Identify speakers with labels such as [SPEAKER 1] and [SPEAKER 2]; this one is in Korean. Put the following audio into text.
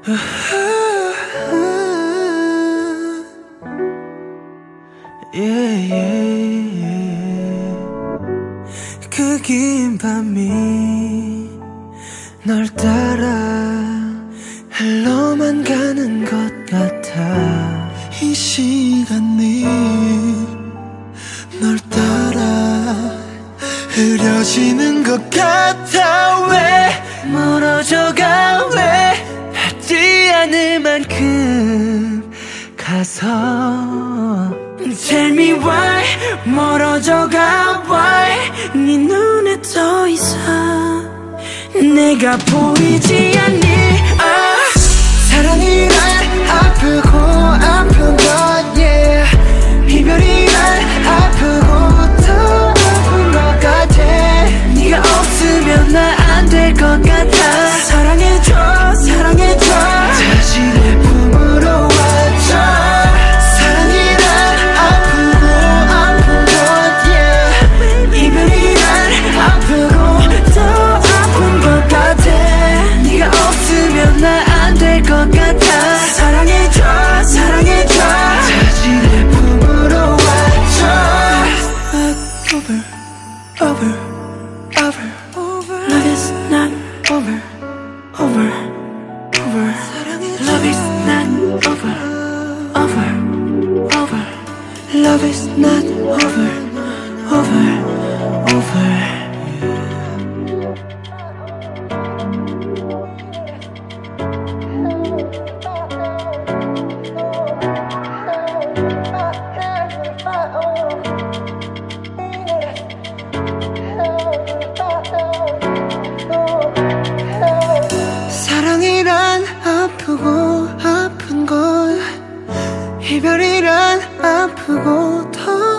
[SPEAKER 1] 그 긴 밤이 널 따라 흘러만 가는 것 같아. 이 시간이 널 따라 흐려지는 것 같아. 왜 멀어져가, 왜 하지 않을 만큼 가서 Tell me why 멀어져가, why 네 눈에 더 이상 내가 보이지 않니. 사랑이란 아프고 아픈 것, yeah. 이별이란 아프고 더 아픈 것 같아. 네가 없으면 나 안 될 것 같아. 사랑해줘, 사랑해줘. 다시 내 품으로 와줘. 사랑이란 아프고 아픈 것, yeah. 이별이란 아프고 더 아픈 것 같아. 네가 없으면 나 안 될 것 같아. 사랑해줘, 사랑해줘. 다시 내 품으로 와줘. Over, over, over. Love is not over, over, over. Love is not over, over, over. Love is not over, over, over. 사랑이란 아프고 아픈 것, 이별이란 아프고 더